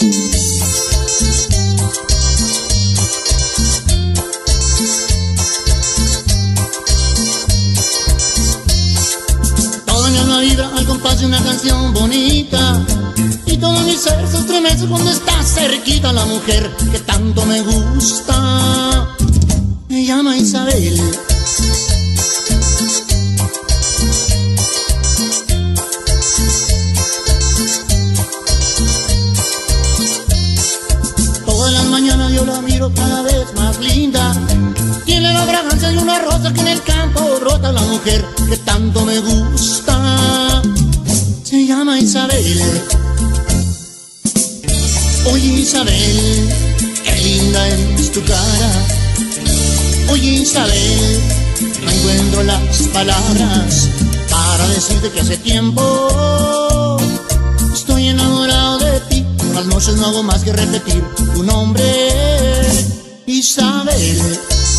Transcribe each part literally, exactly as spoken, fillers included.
Al compás de una canción bonita, y todo mi ser se estremece cuando está cerquita la mujer que tanto me gusta. Me llama Isabel. Todas las mañanas yo la miro cada vez más linda. Tiene la fragancia de una rosa que en el campo brota, la mujer que tanto me gusta. Se llama Isabel. Oye Isabel, qué linda es tu cara. Oye Isabel, no encuentro las palabras para decirte que hace tiempo estoy enamorado de ti. Por las noches no hago más que repetir tu nombre, Isabel.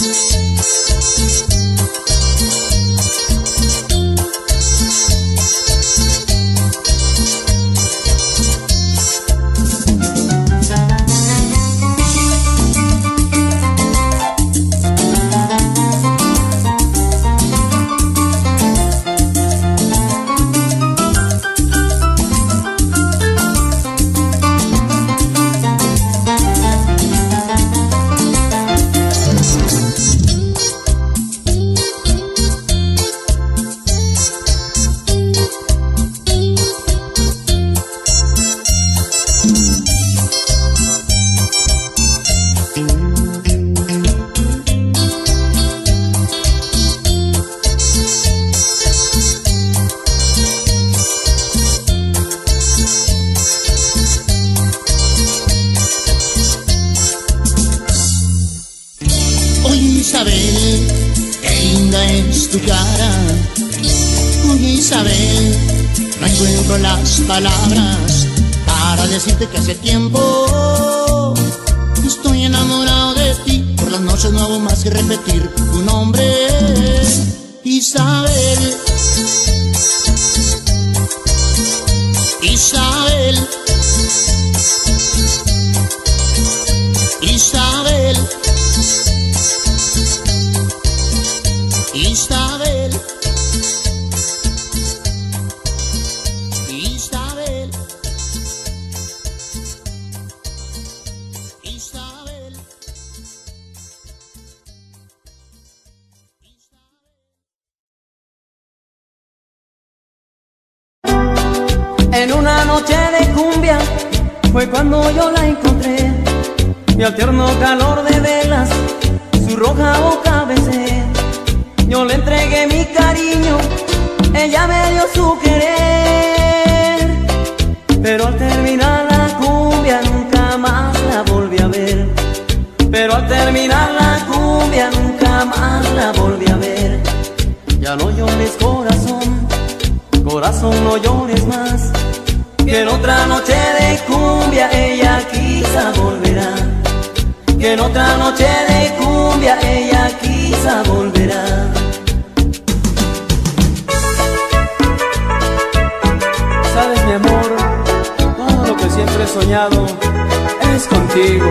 Isabel, qué linda es tu cara. Oye Isabel, no encuentro las palabras para decirte que hace tiempo estoy enamorado de ti. Por las noches no hago más que repetir tu nombre, Isabel. Isabel, Isabel, Isabel, Isabel, Isabel. En una noche de cumbia fue cuando yo la encontré, y al tierno calor de velas su roja boca besé. Yo le entregué mi cariño, ella me dio su querer, pero al terminar la cumbia nunca más la volví a ver. Pero al terminar la cumbia nunca más la volví a ver. Ya no llores corazón, corazón no llores más, que en otra noche de cumbia ella quizá volverá. Que en otra noche de cumbia ella quizá volverá. Sabes, mi amor, todo lo que siempre he soñado es contigo.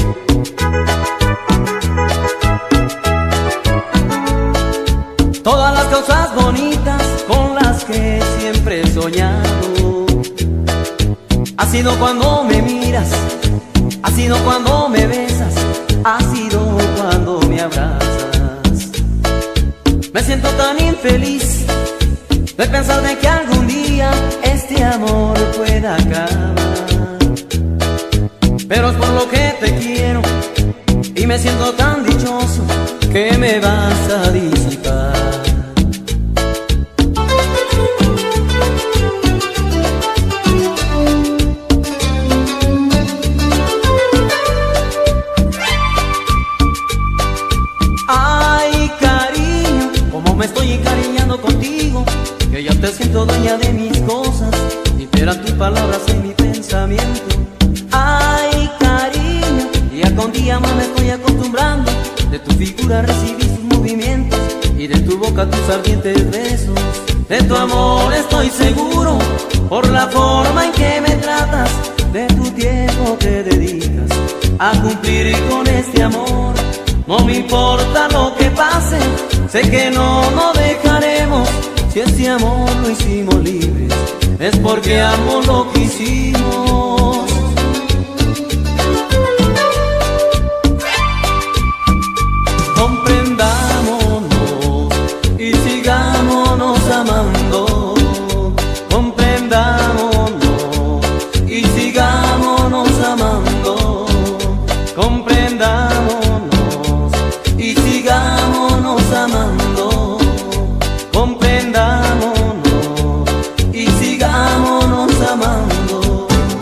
Todas las cosas bonitas con las que siempre he soñado, ha sido cuando me miras, ha sido cuando me besas, ha sido cuando me abrazas. Me siento tan infeliz de pensar de que algún día este amor pueda acabar, pero es por lo que te quiero y me siento tan dichoso que me vas a disipar. Me estoy encariñando contigo, que ya te siento dueña de mis cosas, liberan tus palabras en mi pensamiento. Ay, cariño, día con día más me estoy acostumbrando, de tu figura recibí sus movimientos y de tu boca tus ardientes besos. De tu amor estoy seguro, por la forma en que me tratas, de tu tiempo que a cumplir con este amor. No me importa lo que pase, sé que no nos dejaremos. Si este amor lo hicimos libres, es porque amo lo que hicimos. Comprendámonos y sigámonos amando. Comprendámonos y sigámonos amando. Comprendámonos y sigámonos amando. Comprendámonos y sigámonos amando.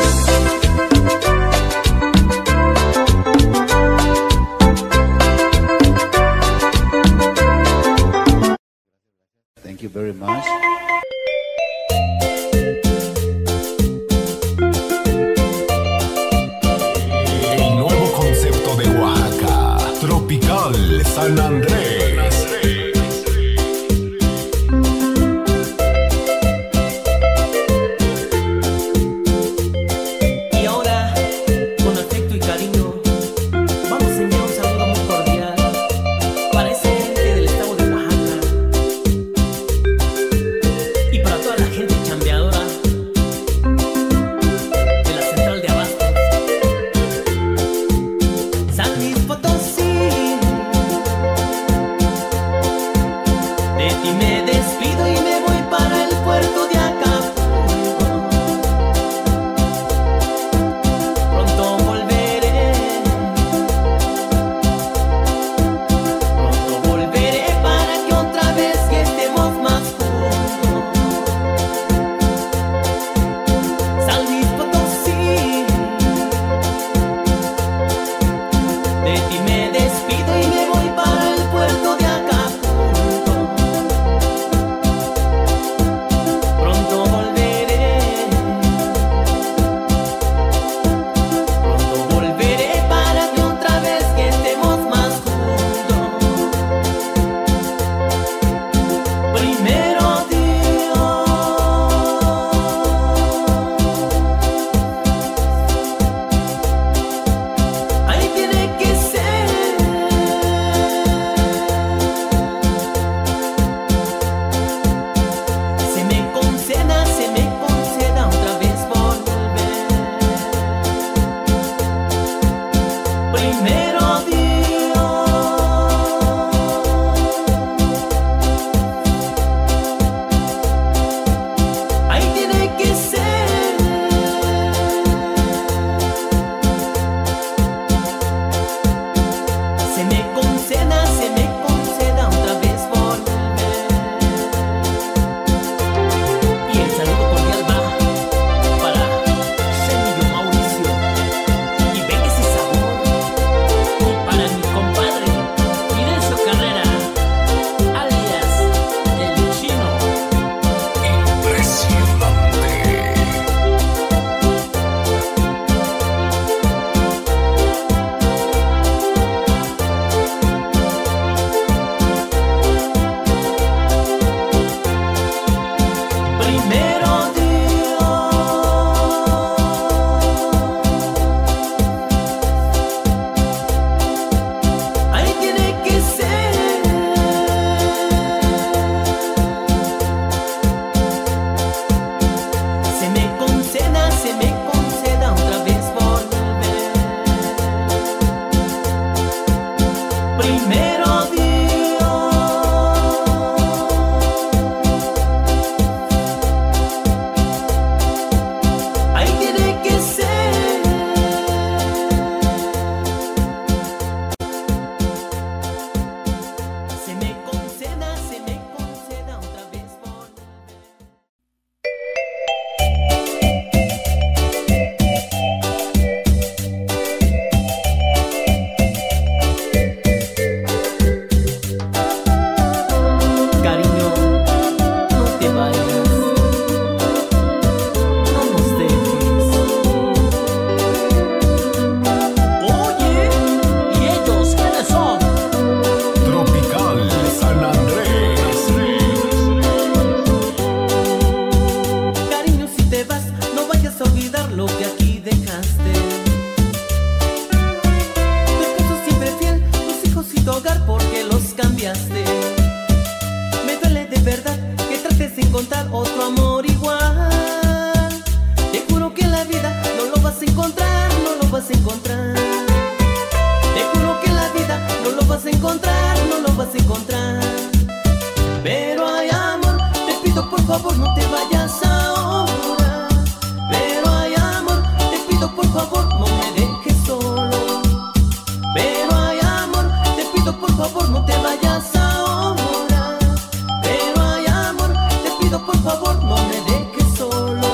encontrar otro amor igual. Te juro que en la vida no lo vas a encontrar, no lo vas a encontrar. Te juro que en la vida no lo vas a encontrar, no lo vas a encontrar. Pero hay amor, te pido por favor no te vayas ahora. Pero hay amor, te pido por favor no me dejes solo. Pero hay amor, te pido por favor no te vayas ahora. Pero hay amor, te pido por favor no me dejes solo.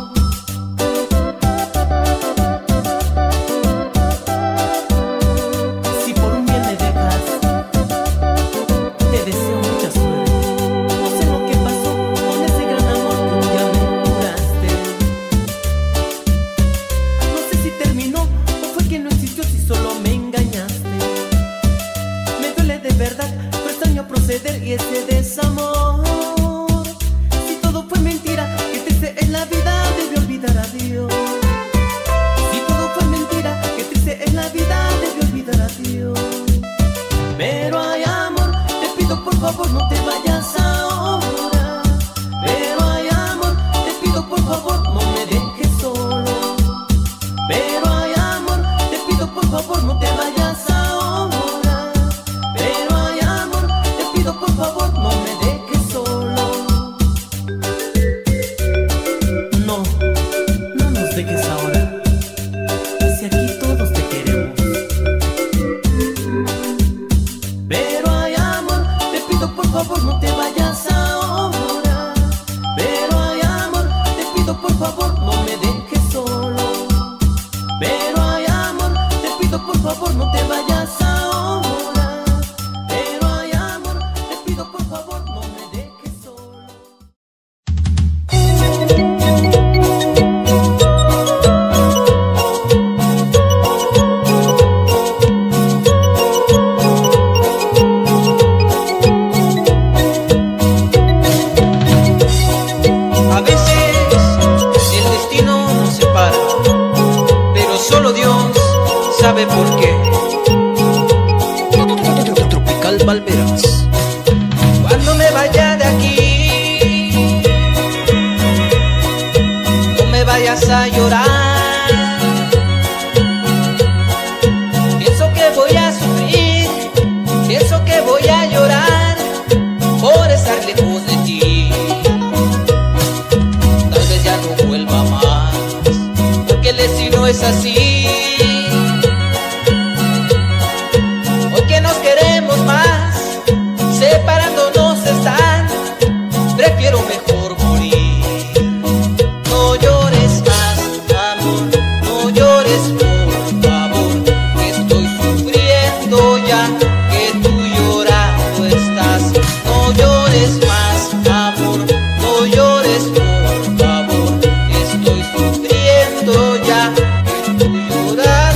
Si por un bien me dejas, te deseo mucha suerte. No sé lo que pasó con ese gran amor que un día me juraste. No sé si terminó o fue que no existió, si solo me engañaste. Me duele de verdad tu extraño proceder y ese desamor. Si todo fue mentira, que triste es la vida, debí olvidar a Dios. Si todo fue mentira, que triste es la vida, debí olvidar a Dios. Pero hay amor, te pido por favor no te vayas ahora. Pero hay amor, te pido por favor no me dejes solo. Pero hay amor, te pido por favor no te vayas ahora. Pero hay amor, te pido por favor no me dejes solo. No, no nos dejes ahora, si aquí todos te queremos. Pero hay amor, te pido por favor no te vayas ahora. Pero hay amor, te pido por favor no me dejes solo. Pero hay amor, te pido por favor no te vayas ahora. Pero hay amor, te pido por favor no me dejes solo. A veces el destino nos separa, pero solo Dios sabe por qué. Tropical Valveras. Cuando me vaya de aquí, no me vayas a llorar. Pienso que voy a sufrir, pienso que voy a llorar por estar lejos de ti. Tal vez ya no vuelva más, porque el destino es así. Hoy que nos queremos más, separándonos están, prefiero mejor morir. No llores más, amor, no llores por favor, que estoy sufriendo ya, que tú llorando estás. No llores más, amor, no llores por favor, estoy sufriendo ya, que tú llorando.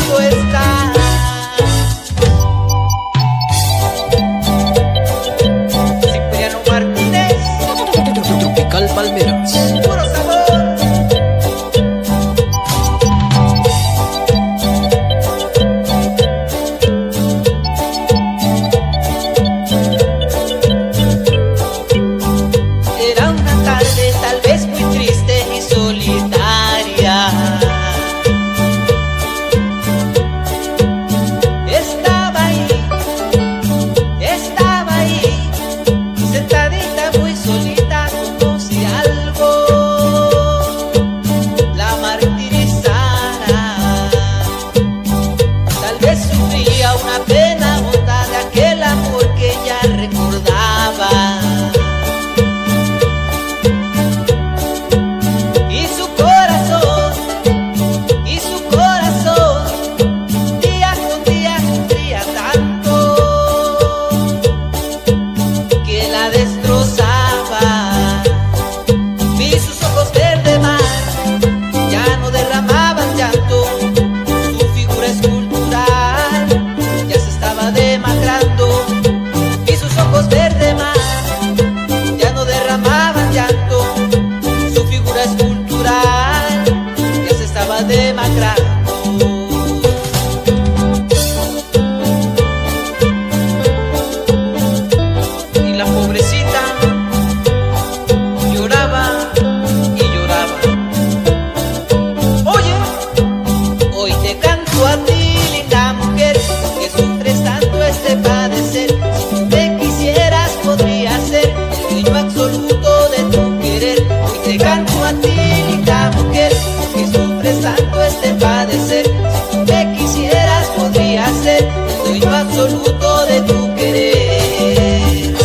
después de padecer. Si tú me quisieras podría ser el dueño absoluto de tu querer.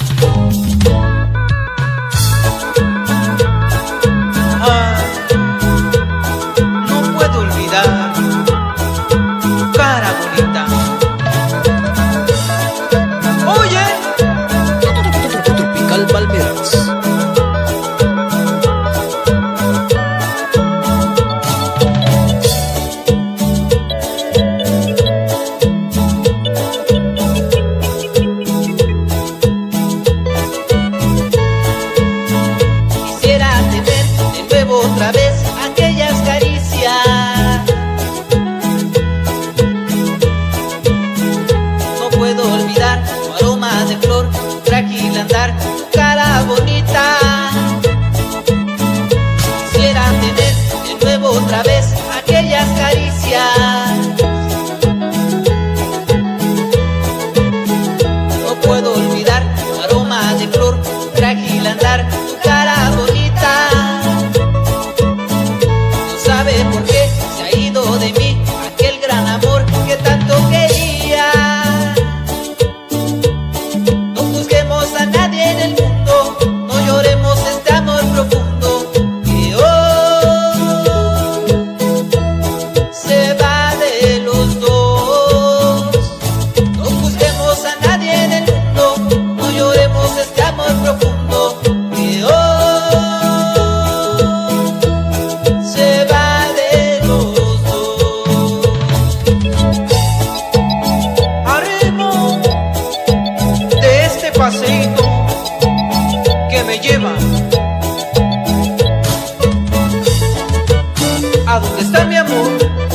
Ay, no puedo olvidar tu cara bonita. Oye, Tropical Palmeras. Otra vez aquellas caricias. No puedo olvidar tu aroma de flor, tu frágil andar, tu cara bonita. Quisiera tener de nuevo otra vez aquellas caricias. No puedo olvidar tu aroma de flor, tu frágil andar, tu cara bonita. ¿Por qué se ha ido de mí aquel gran amor que tanto quería? No busquemos a nadie en el mundo, no lloremos este amor profundo que hoy se va de los dos. No busquemos a nadie en el mundo, no lloremos este amor profundo que hoy se va. Paseíto que me lleva a donde está mi amor.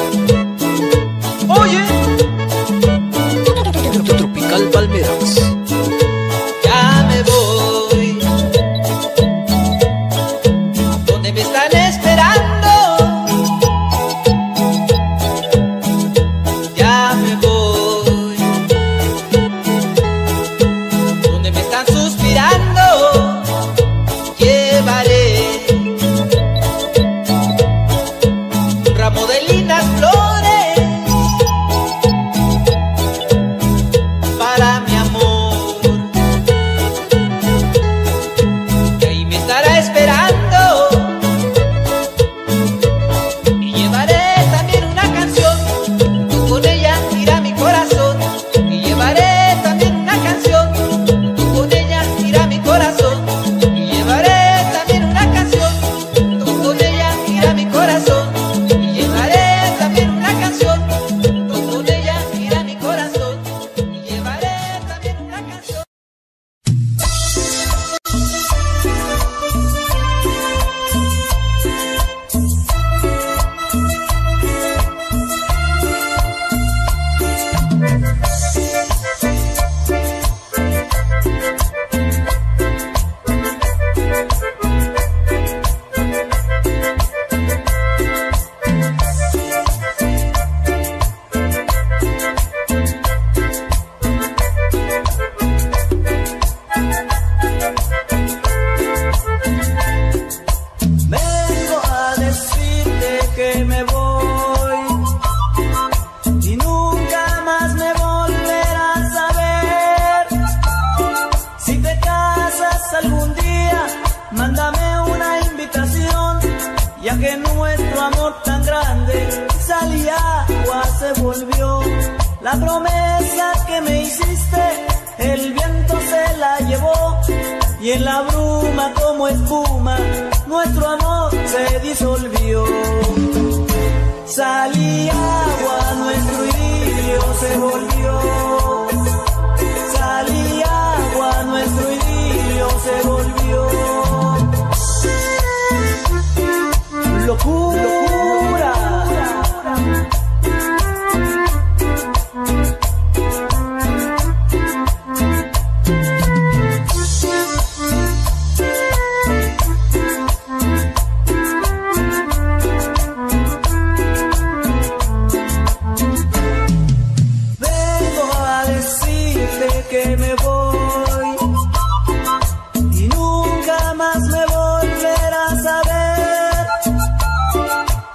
Oye, Tropical Palmeras. Ya me voy, donde me están esperando. Ya me voy, suspirando. Llevaré un ramo de lindas flores para mi amor, que ahí me estará esperando. Y llevaré también una canción, junto con ella irá mi corazón. Y llevaré también una canción, corazón, y llevaré también una canción, con ella irá mi corazón, y llevaré también una canción, con ella irá mi corazón, y llevaré también una canción. Ya que nuestro amor tan grande sal y agua se volvió. La promesa que me hiciste, el viento se la llevó. Y en la bruma como espuma, nuestro amor se disolvió. Sal y agua, nuestro idilio se volvió. Sal y agua, nuestro idilio se volvió. Locura. Vengo a decirte que me voy y nunca más me volverás a ver.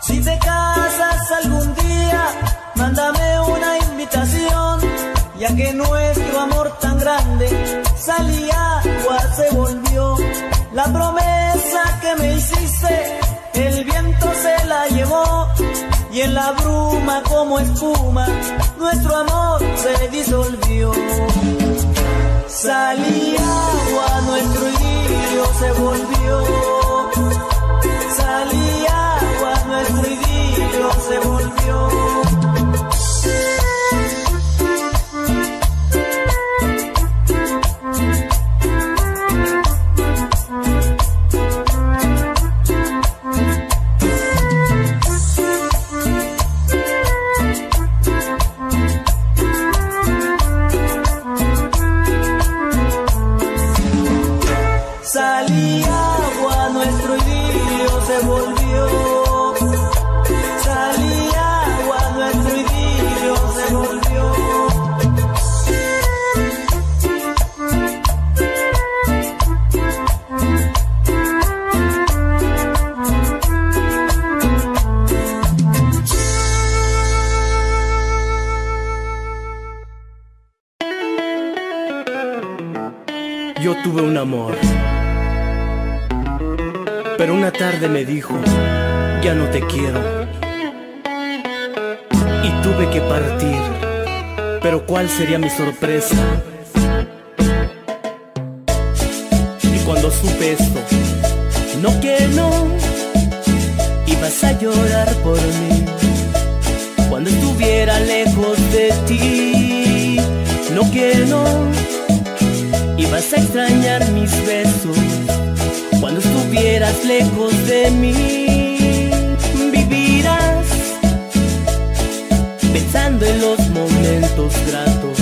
en la bruma como espuma nuestro amor se disolvió. Salí agua, nuestro idilio se volvió. Salí agua, nuestro idilio se volvió. Salí agua, nuestro idilio se volvió. Salí agua, nuestro idilio se volvió. Yo tuve un amor, pero una tarde me dijo, ya no te quiero. Y tuve que partir, pero ¿cuál sería mi sorpresa? Y cuando supe esto, no que no, ibas a llorar por mí. Cuando estuviera lejos de ti, no que no, ibas a extrañar mis besos. Cuando estuvieras lejos de mí, vivirás pensando en los momentos gratos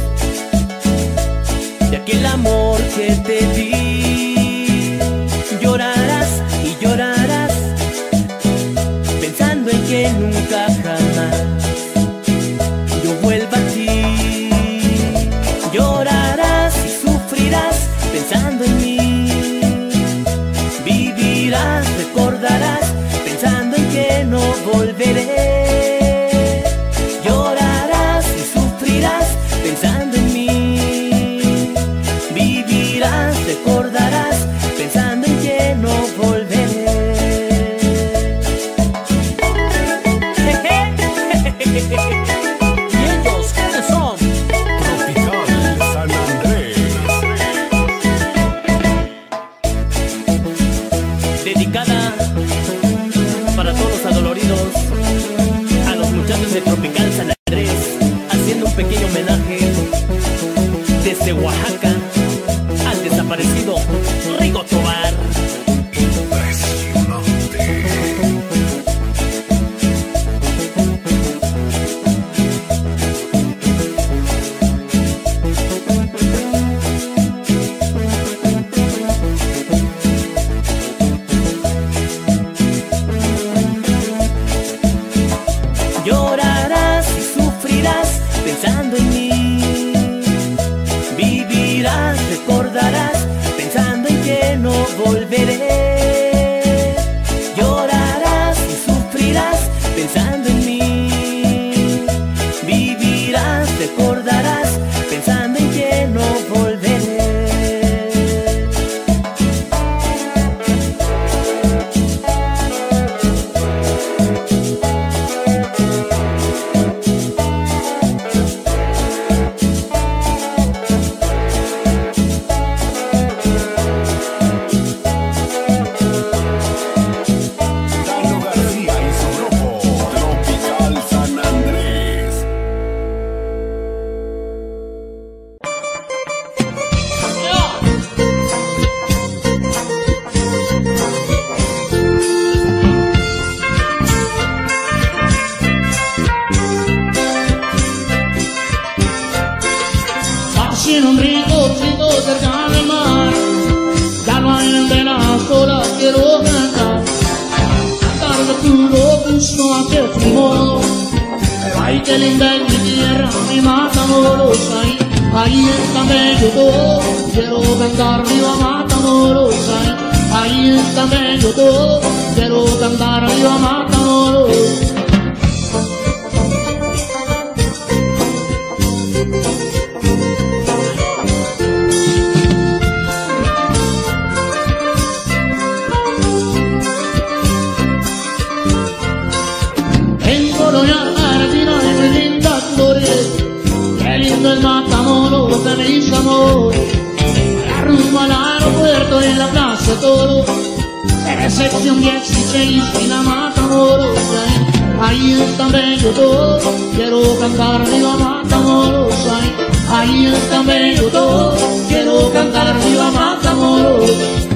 de aquel amor que te di. Llorarás y llorarás pensando en que nunca jamás yo vuelva a ti. Llorarás y sufrirás pensando en mí. Recordarás pensando en que no volveré. Llorarás y sufrirás pensando en mí. Vivirás, recordarás pensando en que no volveré. ¿Y ellos quiénes son? Tropical San Andrés. Dedicada para todos los adoloridos, a los muchachos de Tropical San Andrés, haciendo un pequeño homenaje desde Oaxaca al desaparecido Rigo Tobar. Llorarás y sufrirás pensando en mí. Vivirás, recordarás pensando en que no volveré. Llorarás y sufrirás pensando en mí. Vivirás, recordarás pensando en que no volveré. En un rinconcito cerca del mar, ya no hay antenas, sola quiero cantar, cantar de puro gusto ante tu modo. Ay, qué linda es mi tierra, mi Matamoros, ahí, ahí está bello todo, quiero cantar viva Matamoros, ahí, ahí está bello todo, quiero cantar viva Matamoros. amores. Qué lindo es Matamoros de mis amores. Para rumbo al aeropuerto en la plaza todo. En sección dieciséis y la Matamoros. Ahí es tan bello todo. Quiero cantar viva Matamoros. Ahí, ahí es tan bello todo. Quiero cantar viva Matamoros.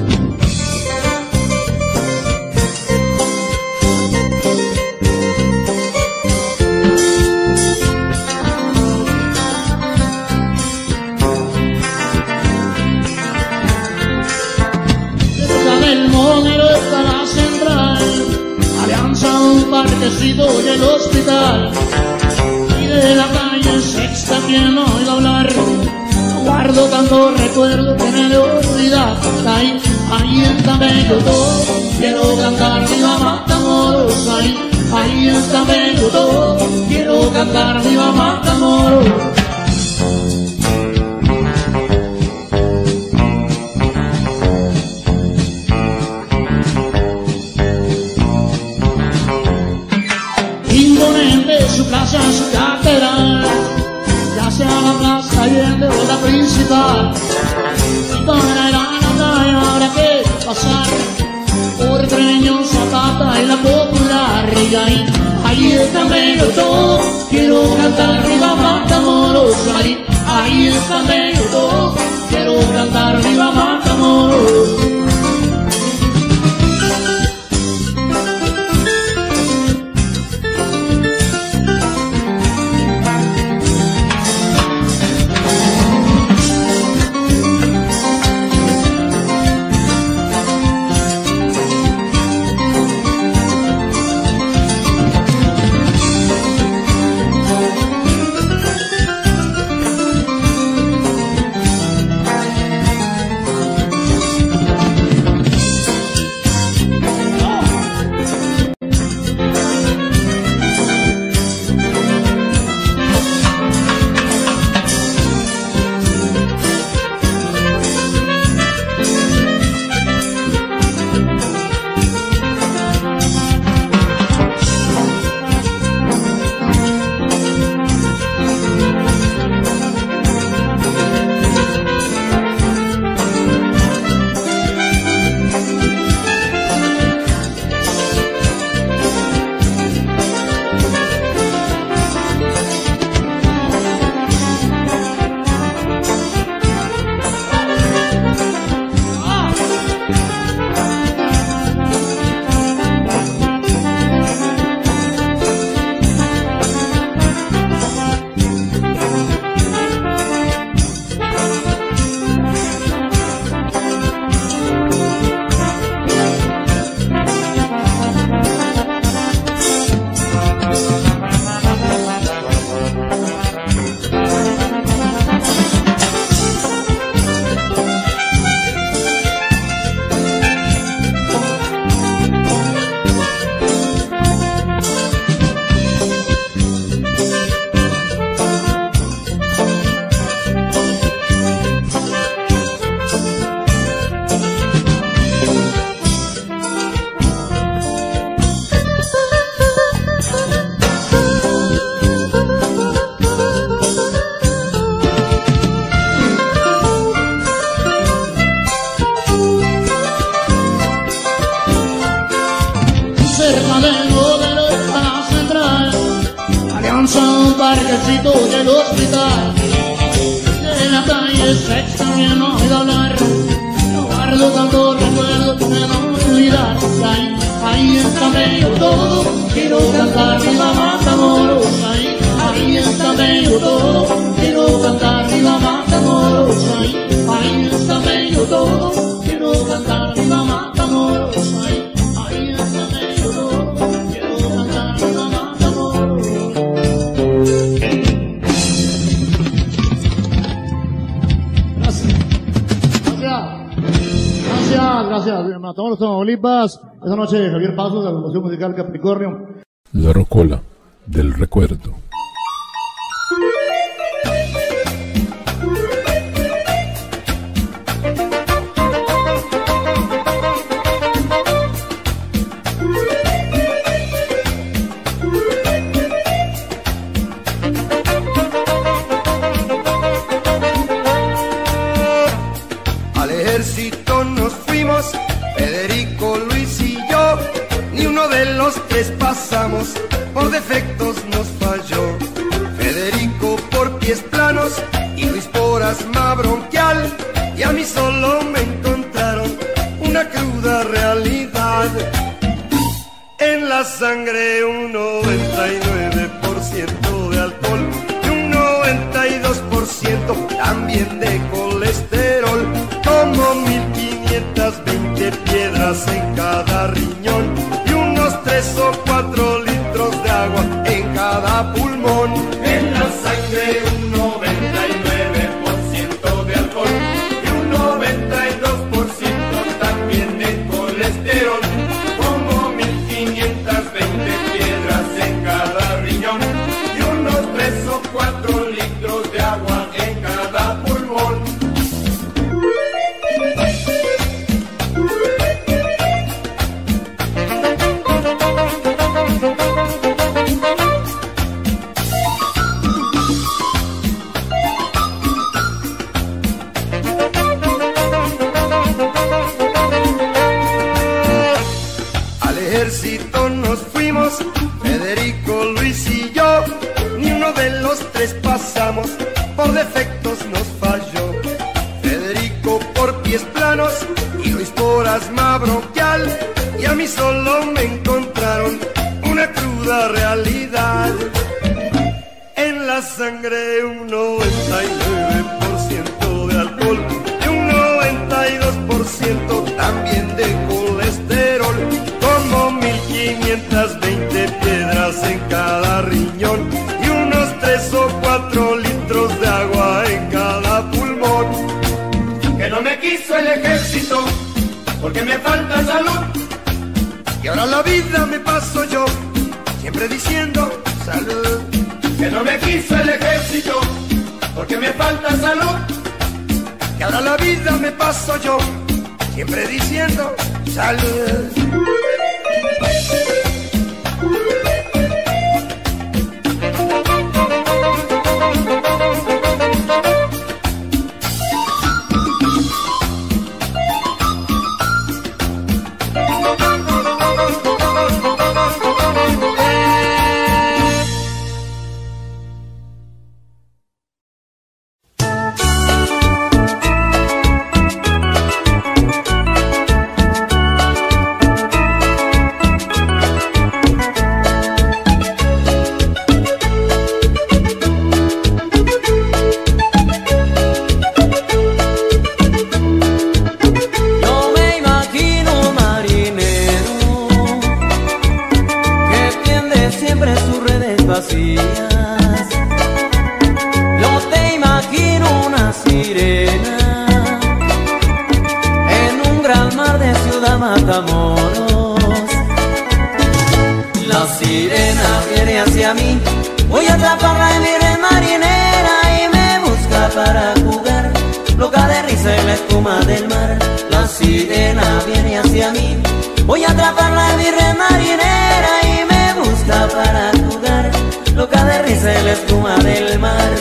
Un parquecito y el hospital, y de la calle Sexta quien no oiga hablar. Guardo tanto recuerdo que me de olvidar. Ahí, ahí está bello todo. Quiero cantar viva Matamoros. Ahí, ahí está bello todo. Quiero cantar viva Matamoros. Su plaza, su catedral, ya sea la plaza Allende o la principal. Y para ir a la playa habrá que pasar por Treño, Zapata y la Popular. Y ahí, ahí está bello todo. Quiero cantar viva Matamoros. Ahí, ahí está bello todo. Quiero cantar viva Matamoros. parquecito del hospital, de la calle Sexta que no oigo hablar. No guardo tanto recuerdo que me no voy a olvidar. Ahí, ahí está bello todo, quiero cantar viva Matamoros. Ahí, ahí está bello todo, quiero cantar viva Matamoros. Ahí, ahí está bello todo, quiero cantar viva Matamoros. Ahí, ahí está bello todo, quiero cantar viva Matamoros. Gracias. Gracias, gracias. Matamoros, Tamaulipas. Esta noche Javier Pasos de la Agrupación Musical Capricornio. La Rocola del Recuerdo. pies planos y Luis por asma bronquial, y a mí solo me encontraron una cruda realidad. En la sangre un noventa y nueve por ciento de alcohol y un noventa y dos por ciento también de colesterol, como mil quinientas veinte piedras en cada riñón y unos tres o cuatro litros de agua en cada pulmón. En la sangre un noventa y nueve por ciento de alcohol y un noventa y dos por ciento también de colesterol, como mil quinientas veinte piedras en cada riñón y unos tres o cuatro litros de agua en cada pulmón. Al ejército nos fuimos, Federico, Luis y yo, ni uno de los tres pasamos, por defectos nos falló. Federico por pies planos y Luis por asma bronquial, y a mí solo me encontraron una cruda realidad. En la sangre un noventa y nueve por ciento de alcohol y un noventa y dos por ciento también de colesterol, como mil quinientas veinte piedras en cada riñón y unos tres o cuatro litros de agua en cada pulmón. Que no me quiso el ejército porque me falta salud, y ahora la vida me paso yo siempre diciendo salud. Que no me quiso el ejército porque me falta salud, y ahora la vida me paso yo siempre diciendo salud. Yo te imagino una sirena en un gran mar de Ciudad Matamoros. La sirena viene hacia mí, voy a atraparla en mi red marinera y me busca para jugar, loca de risa en la espuma del mar. La sirena viene hacia mí, voy a atraparla en mi red marinera y me busca para jugar, loca de risa en la espuma del mar.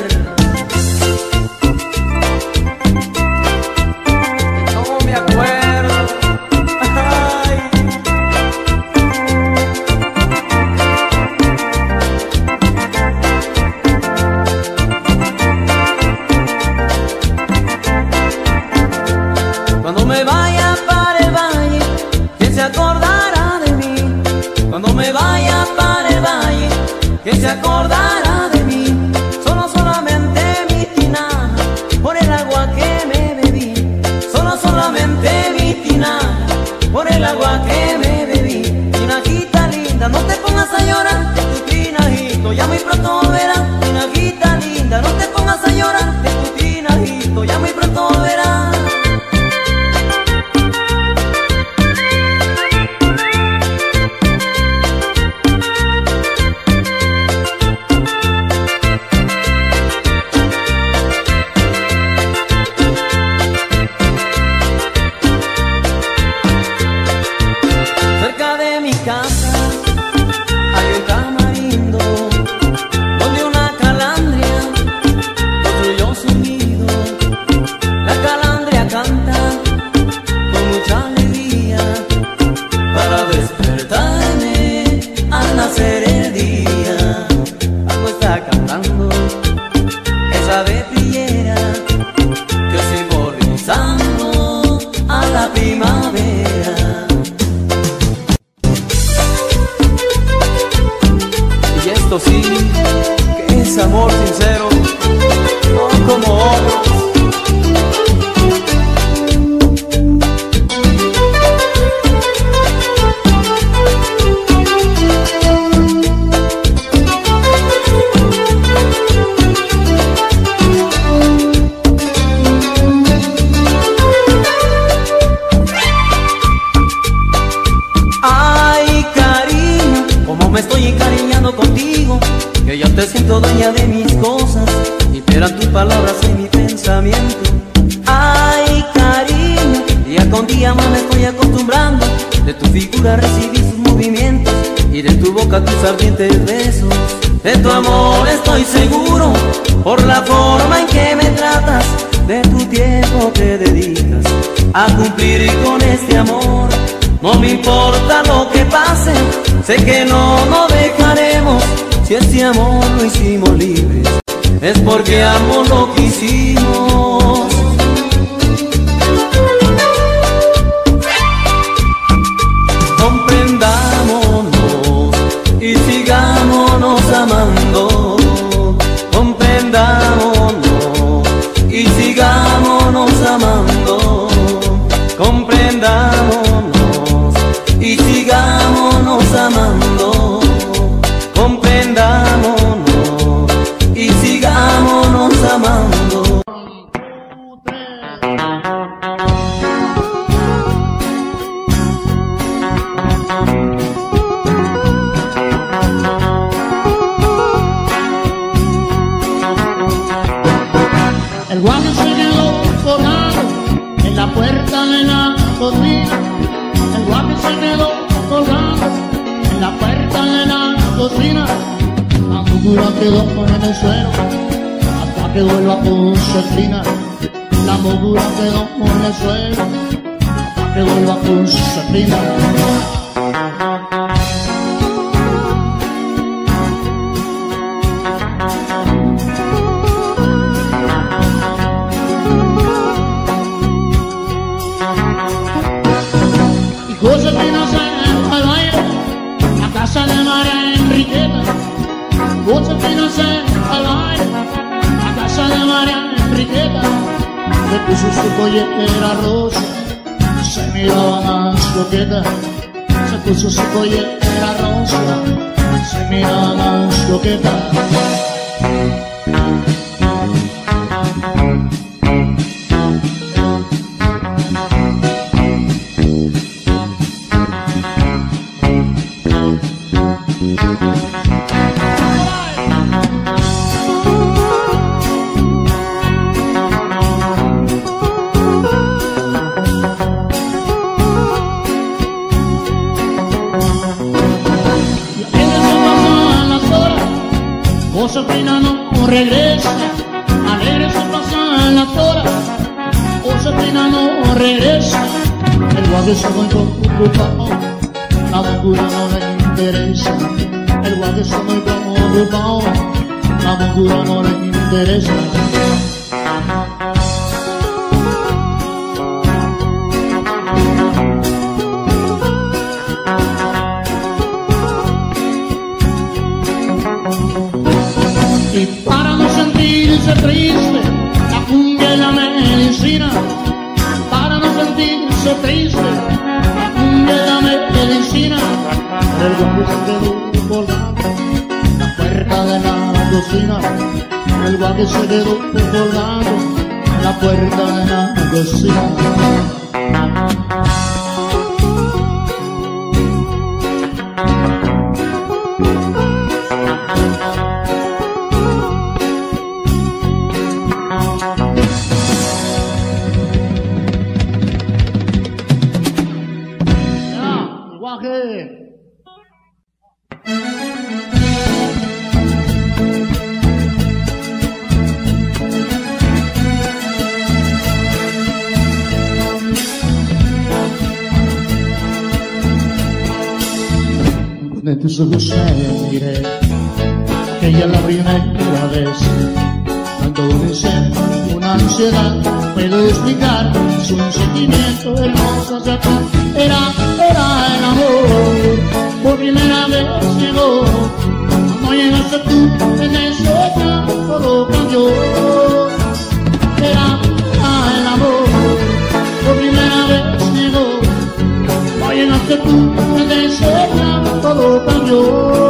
No me acuerdo. Ay. Cuando me vaya para el valle, ¿quién se acordará de mí? Cuando me vaya para el valle, ¿quién se acordará de mí? Solo, solamente mi tinaja, por el agua que me bebí. Solo, solamente mi tinaja, por el agua que me bebí. Tinajita linda, no te pongas a llorar, de tu tinajito ya muy pronto volverá. Tinajita linda, no te pongas a llorar, de tu tinajito ya muy pronto volverá. Cerca de mi casa hay un tamarindo donde esto sí, que es amor sincero, no como otros. Me estoy encariñando contigo, que ya te siento dueña de mis cosas, y eran tus palabras en mi pensamiento. Ay, cariño, día con día más me estoy acostumbrando. De tu figura recibí sus movimientos, y de tu boca tus ardientes besos. De tu amor estoy seguro, por la forma en que me tratas, de tu tiempo que dedicas a cumplir con este amor. No me importa lo que pase, sé que no nos dejaremos. Si este amor lo hicimos libres, es porque amo lo que hicimos. Comprendámonos y sigámonos amando. Comprendámonos y sigámonos amando. Comprendámonos y sigámonos amando. Comprendámonos y sigámonos amando. El guardia se quedó colgado en la puerta de la cocina. El guardia se quedó colgado en la puerta de la cocina. La mucura quedó en el suelo hasta que vuelva con su espina. La mucura quedó en el suelo hasta que vuelva con su espina. Josefina se fue al baile a casa de María Enriqueta. Josefina se fue al baile a casa de María Enriqueta. Le puso su pollera rosa, se miraba más coqueta. Se puso su pollera rosa, se miraba más coqueta. Josefina no regresa, alegre se pasan las horas. Josefina no regresa, el guardia se muy preocupado, la locura no le interesa. El guardia se muy preocupado, la locura no le interesa. Y para no sentirse triste, la cumbia y la medicina. Para no sentirse triste, la cumbia y la medicina. El guardia se quedó colgado en la puerta de la cocina. El guardia se quedó colgado en la puerta de la cocina. De tus ojos me miré, aquella la primera vez, tanto un incendio, una ansiedad, puedo explicar, es un sentimiento hermoso hacia atrás, era, era el amor, por primera vez llegó, cuando llegas cambió. Era, era el amor, por primera vez llegó. No llegaste tú, te enseña, todo cambió.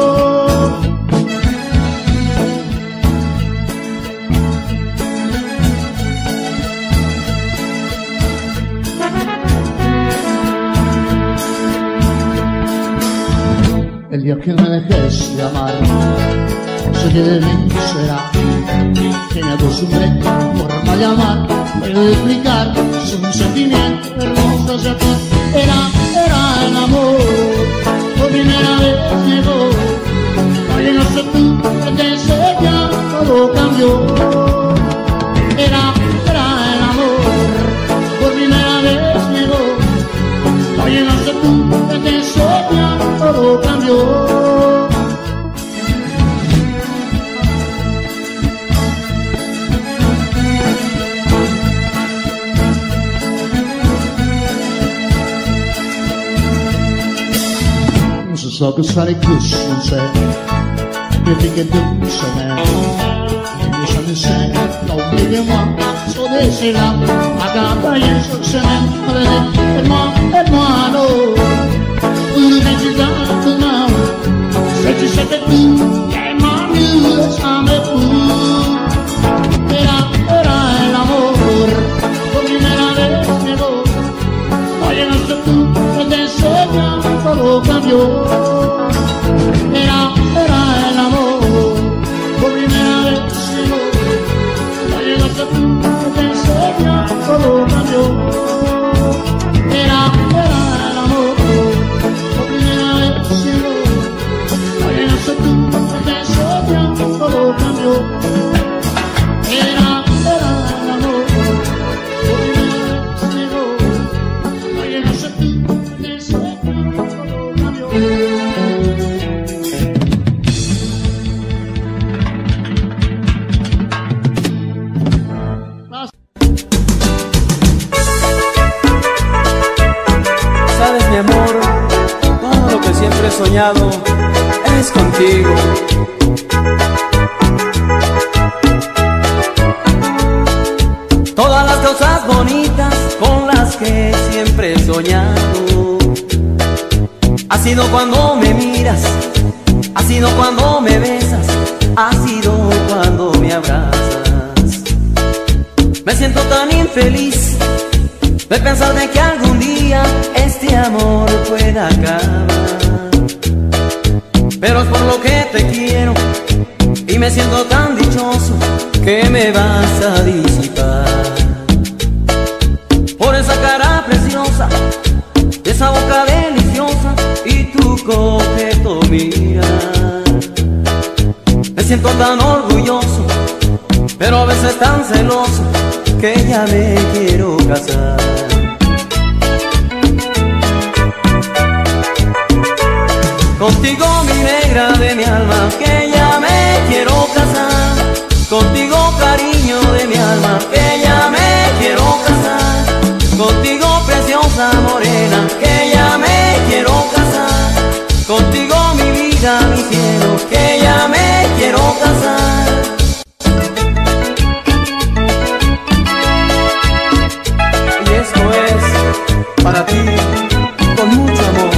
El día que me dejes de amar, sé que de mí será que me acostumbré a tu forma de amar. Puedo explicar, es un sentimiento hermoso hacia ti. Era, era el amor, por primera vez llegó. No llegaste tú, que te enseña, todo cambió. Era, era el amor, por primera vez llegó. No llegaste tú, que te enseña, todo cambió. So que sale kussen sig, det fick en dusen med. Nu som du säger, de blir moi, så det ser jag. Agata Jesus se men, hermano, hermano. Ulu visitando now, se ci siete tu, che mami lasciame tu. Era, era el amor, por primera vez llegó. No llegaste tú, que te enseña, todo cambió. Era, era el amor, por primera vez llegó. No llegaste tú, que te enseña, todo cambió. Era, era el amor, por primera vez llegó. No llegaste tú, que te enseña, todo cambió. Era, era el amor, por primera vez llegó. No llegaste tú, que te enseña, todo cambió. Sabes, mi amor, todo lo que siempre he soñado es contigo. Todas las cosas bonitas con las que siempre he soñado. Ha sido cuando me miras, ha sido cuando me besas, ha sido cuando me abrazas. Me siento tan infeliz de pensar de que algún día este amor pueda acabar. Pero es por lo que te quiero y me siento tan dichoso que me vas a disipar. Por esa cara preciosa, esa boca deliciosa y tu coqueto mirar. Me siento tan orgulloso, pero a veces tan celoso que ya me quiero casar. Contigo, mi negra de mi alma, que ya me quiero casar. Contigo, cariño de mi alma, que ya me quiero casar. Contigo, preciosa morena, que ya me quiero casar. Contigo, mi vida, mi cielo, que ya me quiero casar. Y esto es para ti, con mucho amor.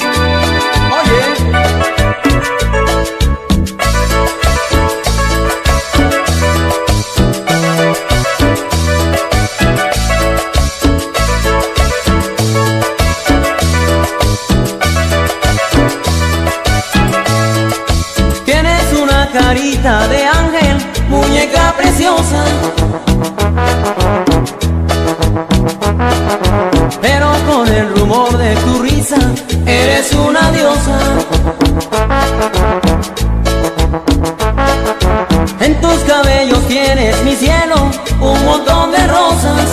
Carita de ángel, muñeca preciosa, pero con el rumor de tu risa eres una diosa. En tus cabellos tienes, mi cielo, un montón de rosas,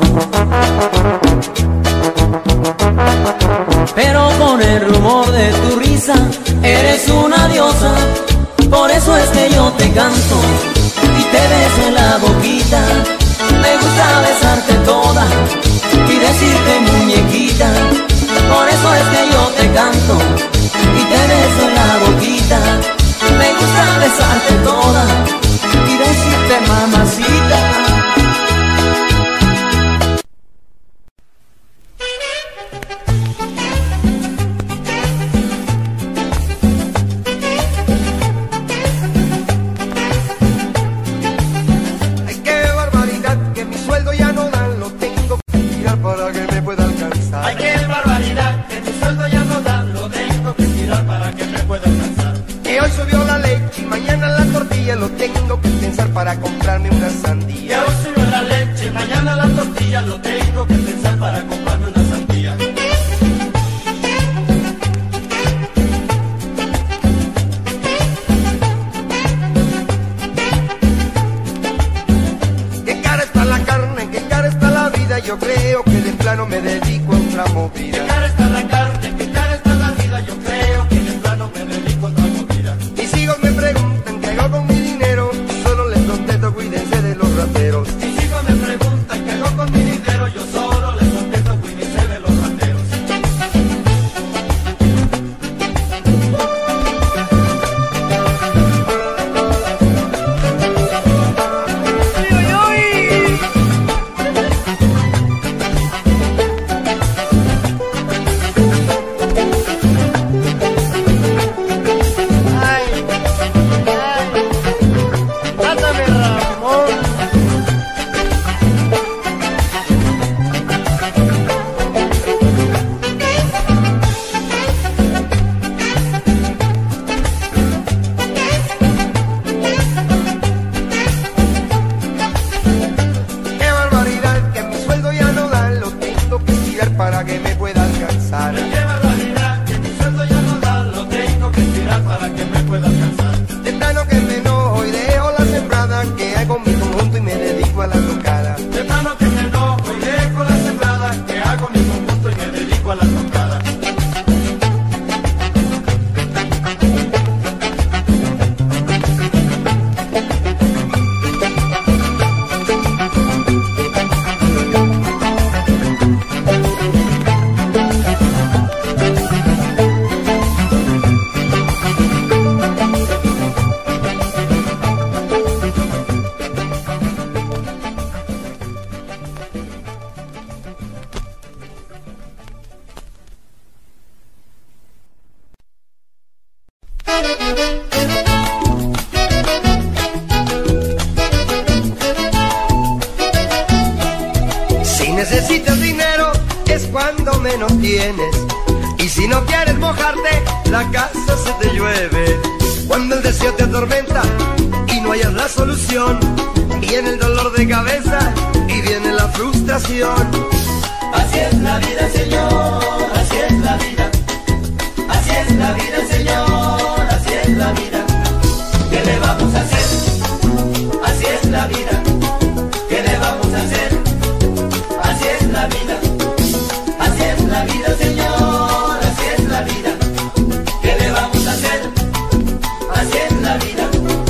pero con el rumor de tu risa eres una diosa. Por eso es que yo te canto y te beso en la boquita. Me gusta besarte toda y decirte muñequita. Por eso es que yo te canto y te beso en la boquita. Me gusta besarte toda y decirte mami. día lo tengo que pensar para comprarme una sandía. Que hoy sube la leche, mañana la tortilla, lo tengo que pensar para comprarme una sandía. Qué cara está la carne, qué cara está la vida, yo creo que de plano me dedico a otra movida. Qué cara está la carne, qué cara está la vida, yo creo que de plano me dedico a otra movida. Mis hijos me preguntan qué hago con mi dinero, solo les contesto cuídense de los rateros. Mis hijos me preguntan qué hago con mi dinero, yo solo les contesto cuídense de los rateros. Para que me pueda alcanzar. Qué barbaridad, que mi sueldo ya no da, lo tengo que estirar para que me pueda alcanzar. De plano que me enojo y dejo la sembrada, que hago mi conjunto y me dedico a la tocada. De plano que me enojo y dejo la sembrada, que hago mi conjunto y me dedico a la tocada. Si necesitas dinero es cuando menos tienes, y si no quieres mojarte la casa se te llueve. Cuando el deseo te atormenta y no hayas la solución, viene el dolor de cabeza y viene la frustración. Así es la vida, Señor, así es la vida. Así es la vida, Señor, así es la vida. ¿Qué le vamos a hacer? Así es la vida. ¿Qué le vamos a hacer? Así es la vida. Así es la vida, Señor, así es la vida. ¿Qué le vamos a hacer? Así es la vida.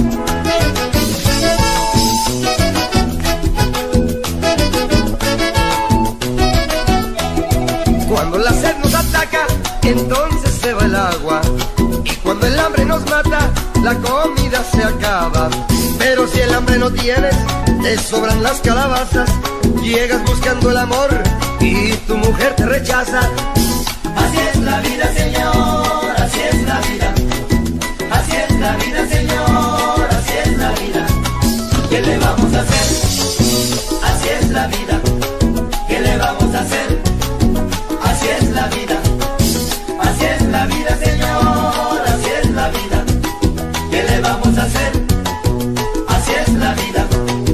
Cuando la sed nos ataca, entonces se va el agua, y cuando el hambre nos mata, la comida se acaba. Pero si el hambre no tienes, te sobran las calabazas. Llegas buscando el amor y tu mujer te rechaza. Así es la vida, Señor, así es la vida. Así es la vida, Señor, así es la vida. ¿Qué le vamos a hacer? Así es la vida. ¿Qué le vamos a hacer? Así es la vida. Así es la vida, Señor, así es la vida. ¿Qué le vamos a hacer? Así es la vida.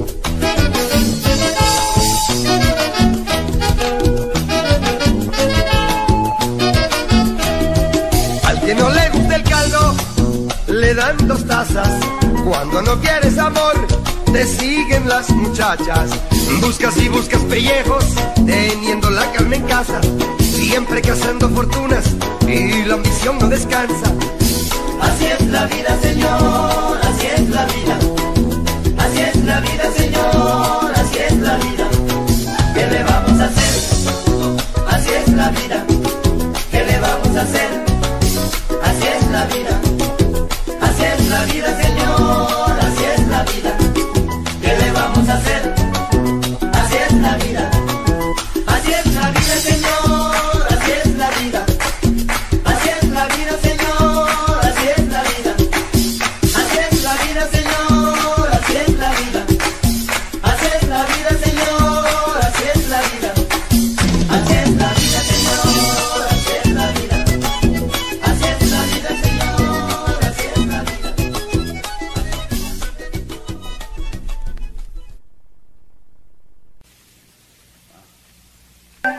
Al que no le gusta el caldo, le dan dos tazas. Cuando no quieres amor, te siguen las muchachas. Buscas y buscas pellejos, teniendo la carne en casa, siempre cazando fortunas y la ambición no descansa. Así es la vida, Señor, así es la vida. Así es la vida, Señor, así es la vida. ¿Qué le vamos a hacer? Así es la vida. ¿Qué le vamos a hacer? Así es la vida. Así es la vida, Señor, así es la vida. ¿Qué le vamos a hacer? Así es la vida. Así es la vida, Señor, así es la vida. Así es la vida, Señor, así es la vida. Así es la vida, Señor, así es la vida. Así es la vida, Señor, así es la vida. Así es la vida, Señor, así es la vida. Así es la vida, Señor, así es la vida.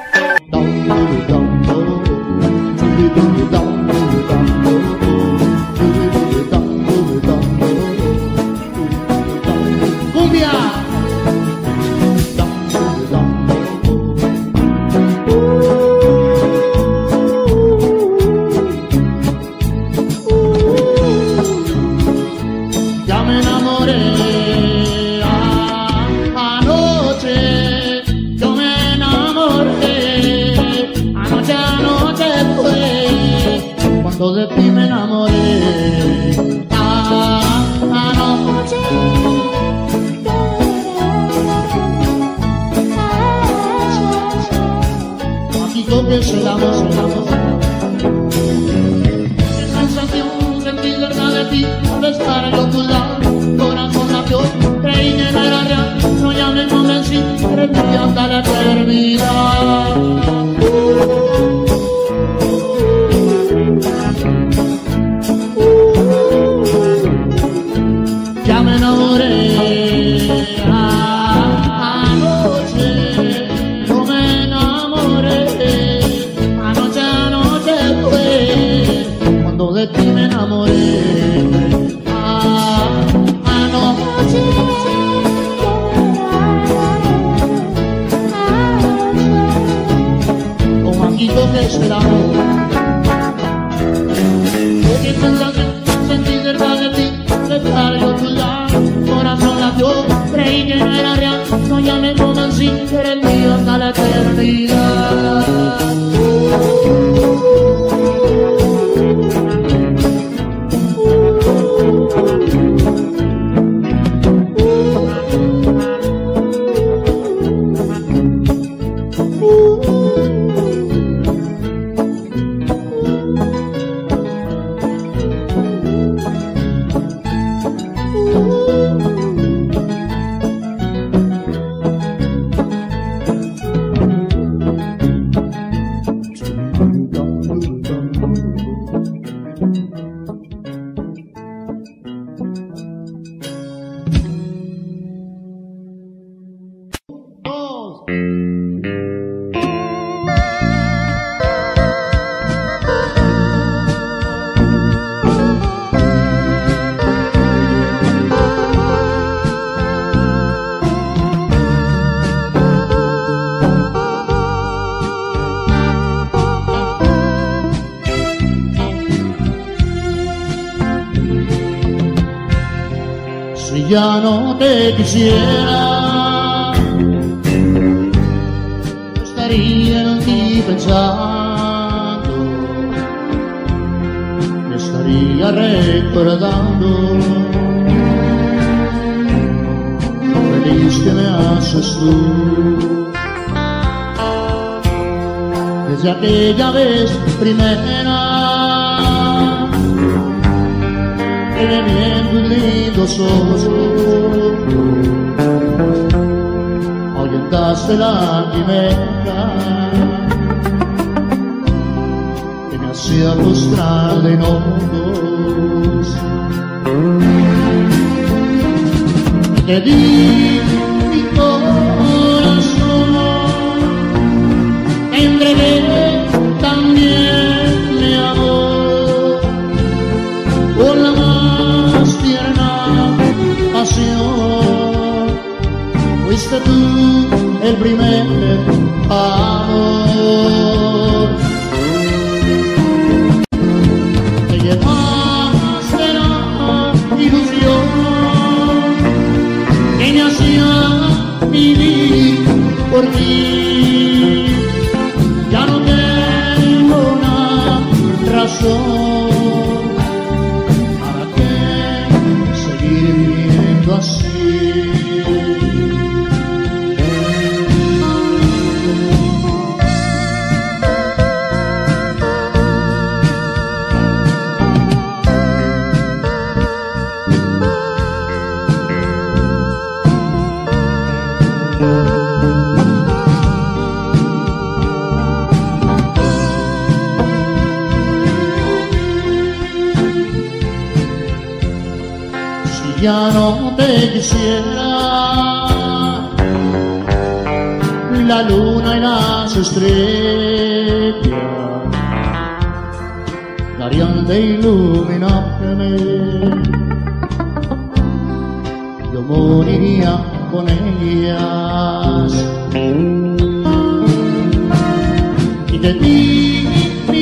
De ti me enamoré. Ah, anoche aquí con que se damos, se damos. Qué sensación sentí cerca de ti al estar yo a tu lado. Corazón latió, creí que no era real, no ya me convencí, repetí hasta la eternidad. Ya me enamoré, ah, anoche, yo me enamoré, anoche, anoche fue, cuando de ti me enamoré, ah, anoche, como aquí que esperamos, qué sensación sentí cerca de ti. Estar yo a tu lado, corazón latió, creí que no era real, no ya me convencí, que eres mío hasta la eternidad. Si ya no te quisiera, estaría en ti pensando, me estaría recordando lo feliz que me haces tú. Desde aquella vez primera que me vi en tus lindos ojos, ahuyentaste la quimera que me hacía frustrar de enojos. Te di mi corazón, te entregué también mi amor, por la más tierna pasión, fuiste tú el primer amor. Te llevaste la ilusión que me hacía vivir por ti. Ya no tengo una razón para qué seguir viviendo así. Ya no te quisiera, la luna y las estrellas darían de iluminarme. Yo moriría con ellas y de ti mi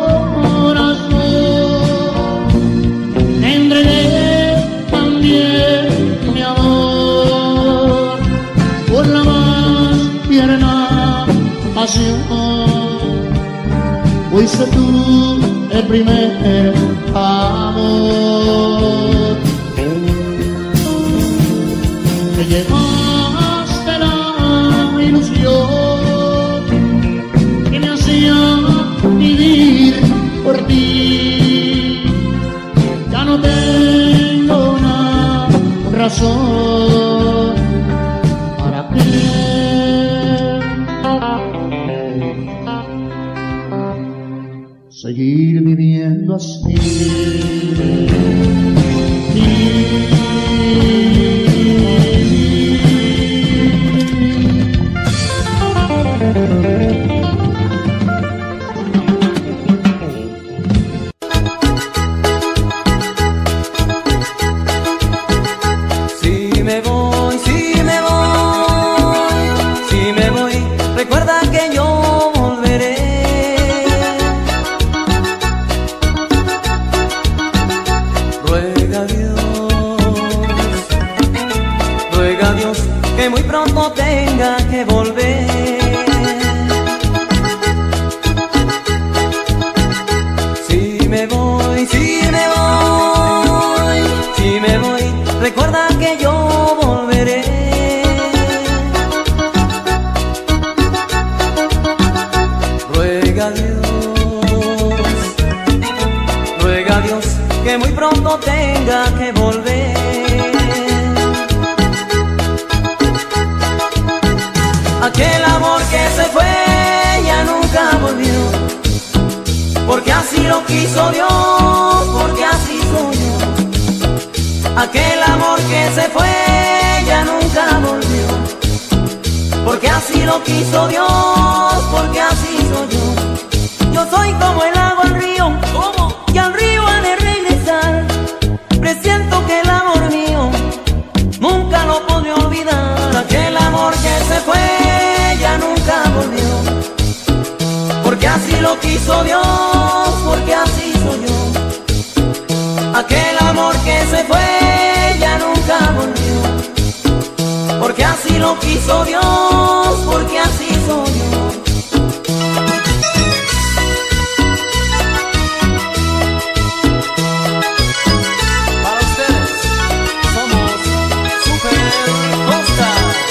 corazón entregué también mi amor por la más tierna pasión. Fuiste tú el primer amor. Me llevaste la ilusión que me hacía vivir por ti. Ya no tengo una razón para qué seguir viviendo así. Si me voy, si me voy, si me voy, recuerda que yo volveré. Ruega a Dios, ruega a Dios que muy pronto tenga que volver. Si me voy, si me voy, si me voy, recuerda que yo volveré. Ruega a Dios, ruega a Dios que muy pronto tenga que volver. Aquel amor que se fue ya nunca volvió, porque así lo quiso Dios, porque así soy yo. Aquel amor que se fue ya nunca volvió, porque así lo quiso Dios, porque así soy yo. Yo soy como el agua al río, y al río ha de regresar. Presiento que el amor mío nunca lo podré olvidar. Aquel amor que se fue ya nunca volvió, porque así lo quiso Dios, porque así soy yo. Aquel amor que se fue ya nunca volvió, porque así lo quiso Dios, porque así soy yo. Para ustedes somos Super Costa.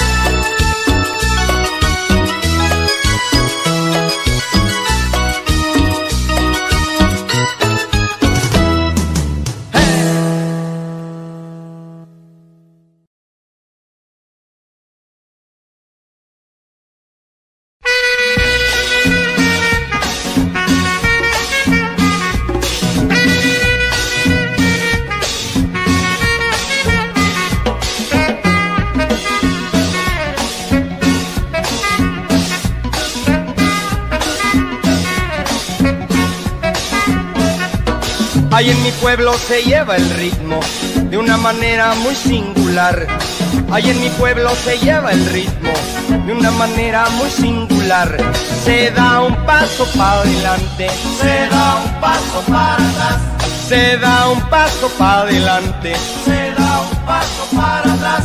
Ahí en mi pueblo se lleva el ritmo de una manera muy singular. Ahí en mi pueblo se lleva el ritmo de una manera muy singular. Se da un paso para adelante, se da un paso para atrás. Se da un paso para adelante, se da un paso para atrás.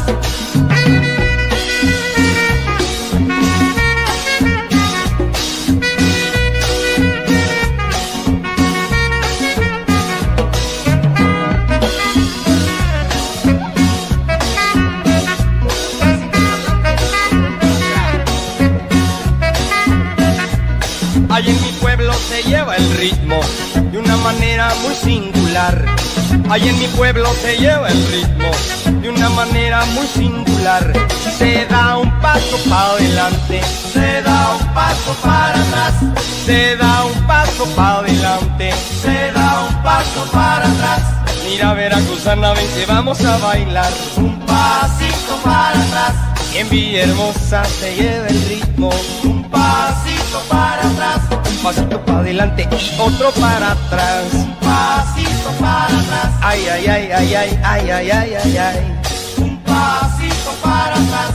Ahí en mi pueblo se lleva el ritmo de una manera muy singular. Ahí en mi pueblo se lleva el ritmo de una manera muy singular. Se da un paso para adelante, se da un paso para atrás. Se da un paso para adelante, se da un paso para atrás. Mira veracruzana, ven que vamos a bailar. Un pasito para atrás y en Villahermosa se lleva el ritmo. Un pasito para atrás, un pasito para adelante, otro para atrás. Un pasito para atrás, ay, ay, ay, ay, ay, ay, ay, ay, ay, ay. Un pasito para atrás.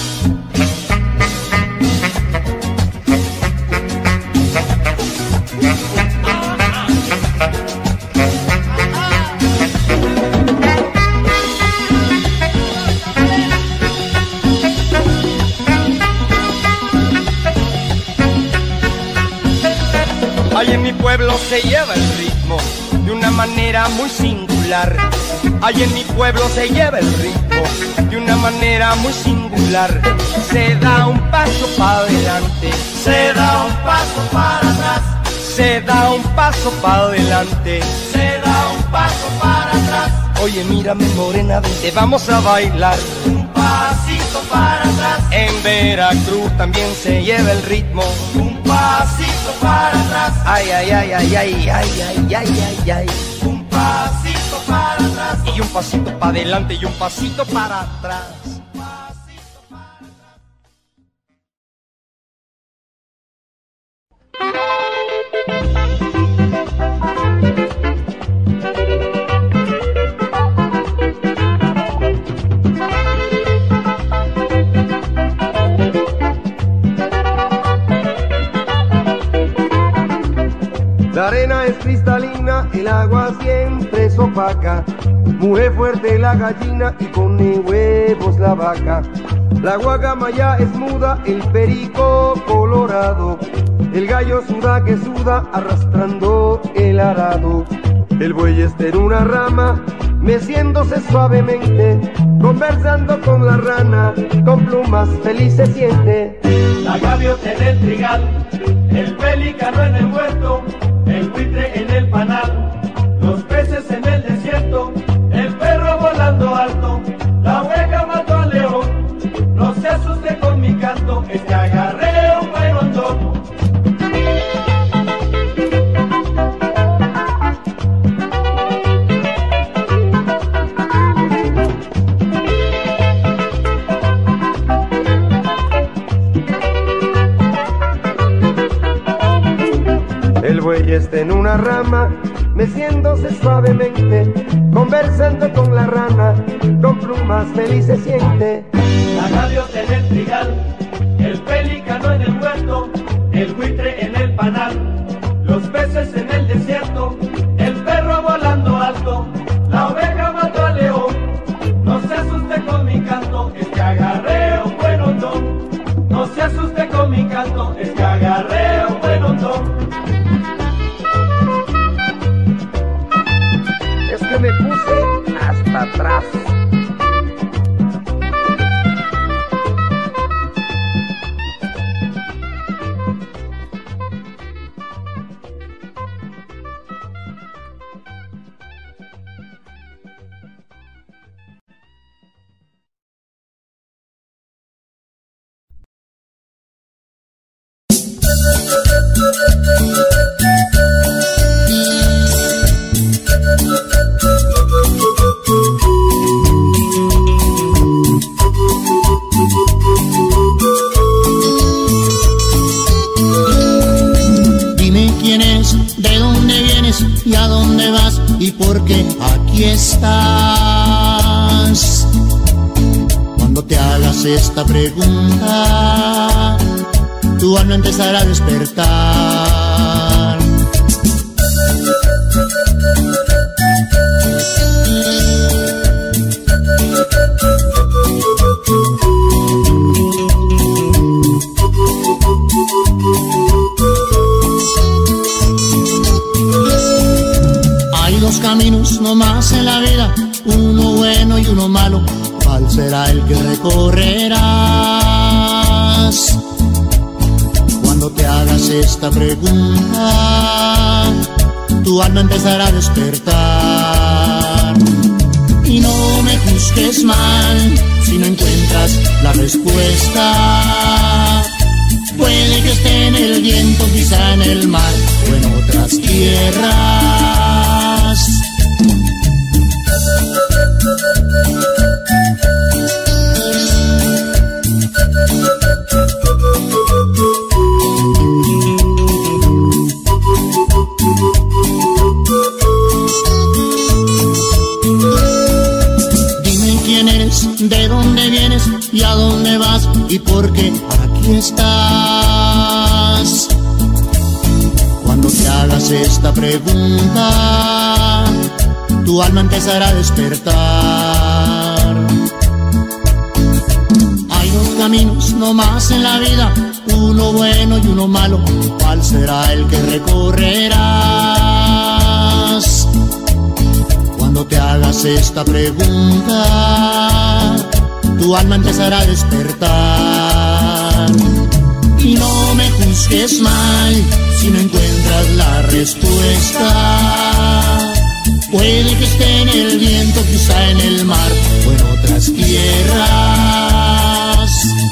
Ay, en mi pueblo se lleva el ritmo de una manera muy singular. Ay, en mi pueblo se lleva el ritmo de una manera muy singular. Se da un paso para adelante, se da un paso para atrás. Se da un paso para adelante, se da un paso para atrás. Oye, mírame morena, vente, vamos a bailar. Un pasito para atrás. En Veracruz también se lleva el ritmo. Un pasito para atrás. Ay, ay, ay, ay, ay, ay, ay, ay, ay, ay. Un pasito para atrás. Y un pasito para adelante y un pasito para atrás. Pasito para atrás. La arena es cristalina, el agua siempre es opaca. Mujer fuerte la gallina y pone huevos la vaca. La guacamaya es muda, el perico colorado. El gallo suda que suda arrastrando el arado. El buey está en una rama, meciéndose suavemente. Conversando con la rana, con plumas feliz se siente. La gaviota en el trigal, el pelícano en el huerto, el buitre en el panal, los peces en el desierto, el perro volando alto, la oveja mató al león. No se asuste con mi canto, es que agarré un bailondón. El buey está en una rama, meciéndose suavemente, conversando con la rana, con plumas feliz se siente. La gaviota en el trigal, el pelícano en el huerto, el buitre en el panal, los peces en el desierto, el perro volando alto, la oveja mató al león. No se asuste con mi canto, es que agarré un buen hondón. No se asuste con mi canto, es que agarré un buen hondón. Es que me puse hasta atrás. Dime quién es, de dónde vienes y a dónde vas y por qué aquí estás. Cuando te hagas esta pregunta, tu alma empezará a despertar. Hay dos caminos nomás en la vida, uno bueno y uno malo. ¿Cuál será el que recorrerás? Cuando te hagas esta pregunta, tu alma empezará a despertar. Y no me juzgues mal si no encuentras la respuesta. Puede que esté en el viento, quizá en el mar o en otras tierras. dónde vienes y a dónde vas y por qué aquí estás. Cuando te hagas esta pregunta, tu alma empezará a despertar. Hay dos caminos nomás en la vida, uno bueno y uno malo. ¿Cuál será el que recorrerás? Cuando te hagas esta pregunta, tu alma empezará a despertar. Y no me juzgues mal si no encuentras la respuesta. Puede que esté en el viento, quizá en el mar o en otras tierras.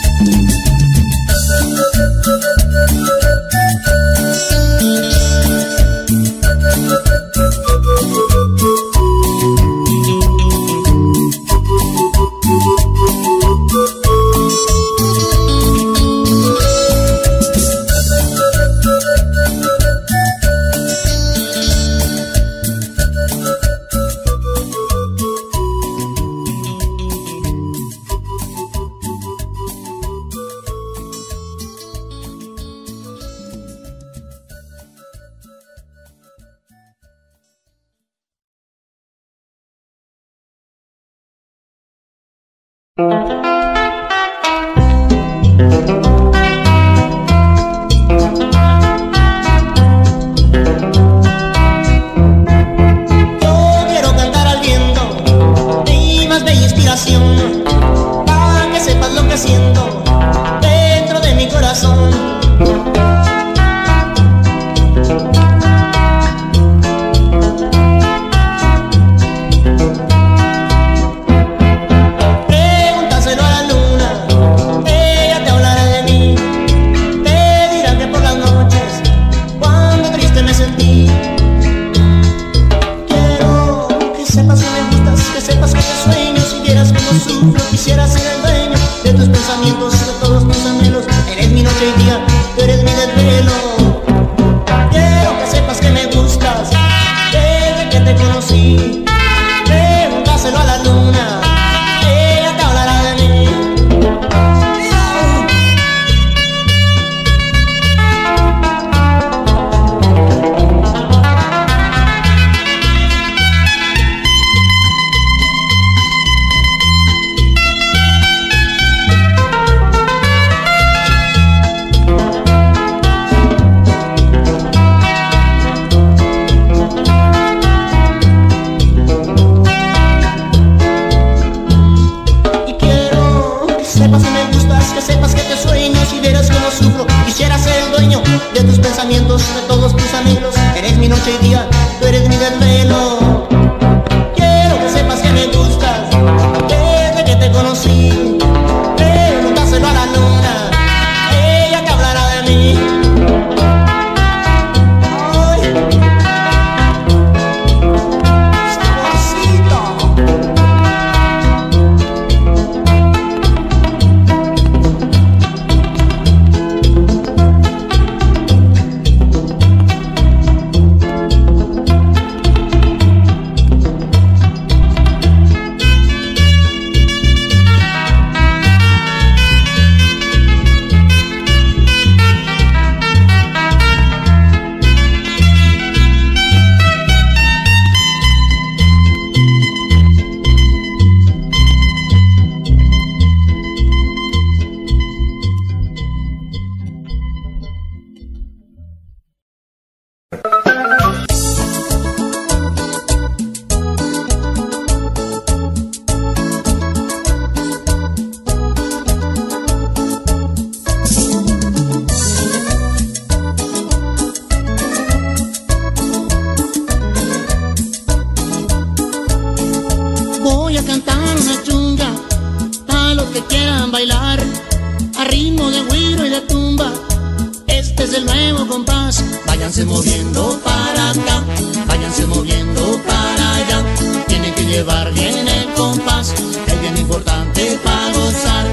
Váyanse moviendo para acá, váyanse moviendo para allá. Tienen que llevar bien el compás, es bien importante para gozar.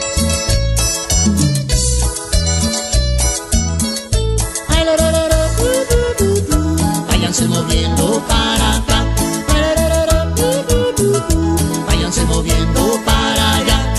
Váyanse moviendo para acá, váyanse moviendo para allá.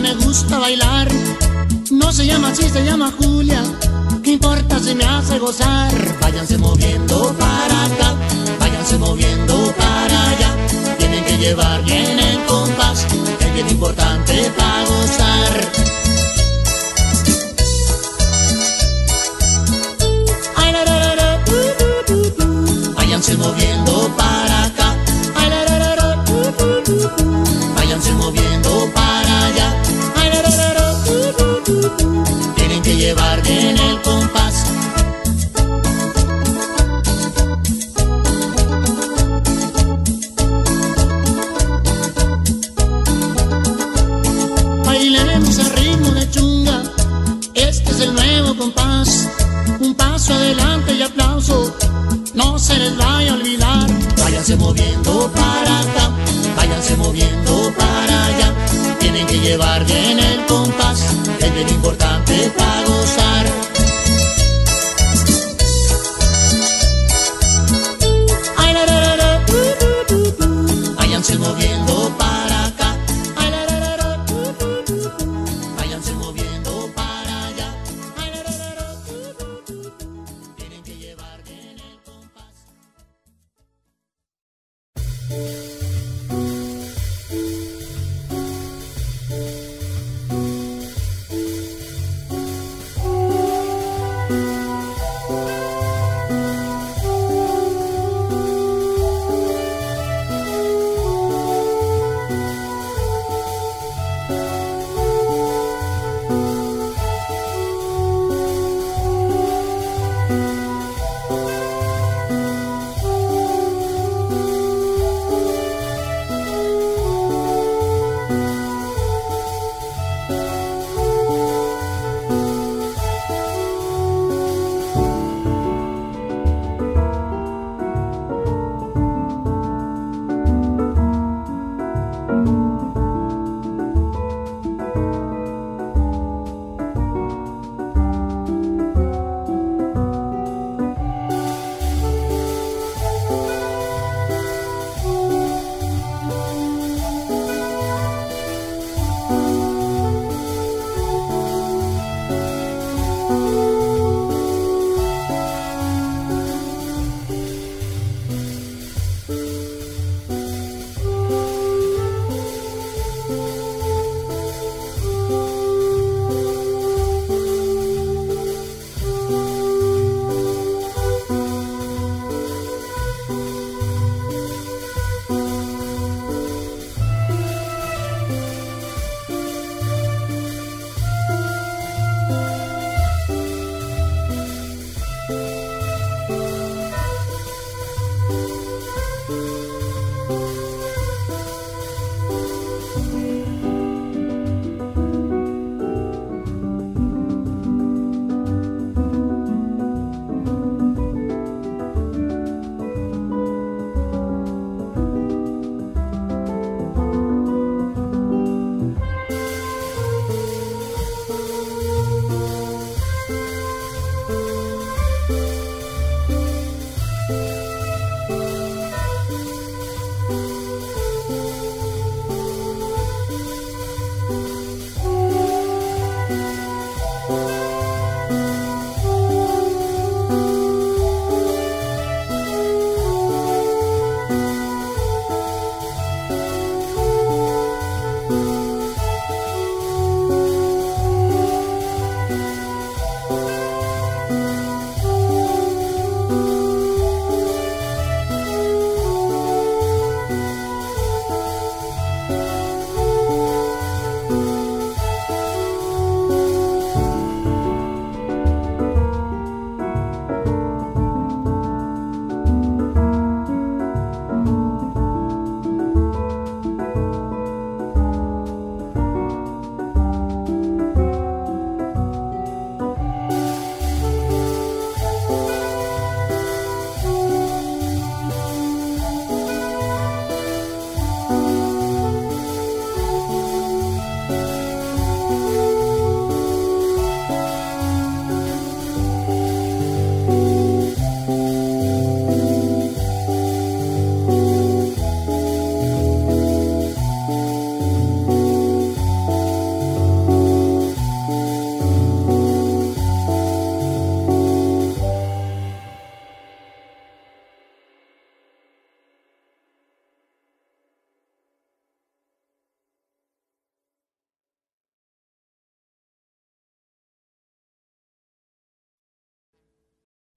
me gusta bailar. No se llama así, se llama Julia. ¿Qué importa si me hace gozar? Váyanse moviendo para acá, váyanse moviendo para allá. Tienen que llevar bien el compás, que es bien importante para gozar. Ay, la, la, la, la, uh, uh, uh, uh. Váyanse moviendo para acá. Ay, la, la, la, la, uh, uh, uh, uh. Váyanse moviendo para allá. Ay, la, la, la, la, uh, uh, uh, uh. Tienen que llevar bien el compás. Bailemos al ritmo de chunga, este es el nuevo compás. Un paso adelante y aplauso, no se les vaya a olvidar. Váyanse moviendo para acá, váyanse moviendo para allá. Tienen que llevar bien el compás, es bien importante para gozar. Ay, la, la, la, la, uh, uh, uh, uh. Váyanse moviendo para acá. Ay, la, la, la, la, uh, uh, uh, uh. Váyanse moviendo para allá. Ay, la, la, la, la, uh, uh, uh, uh. Tienen que llevar bien el compás.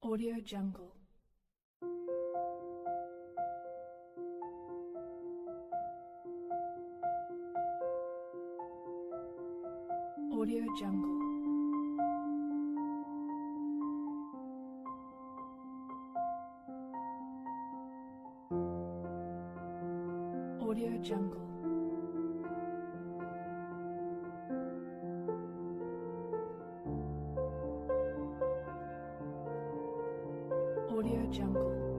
Audio Jungle. Audio Jungle. Audio Jungle. Audio Jungle.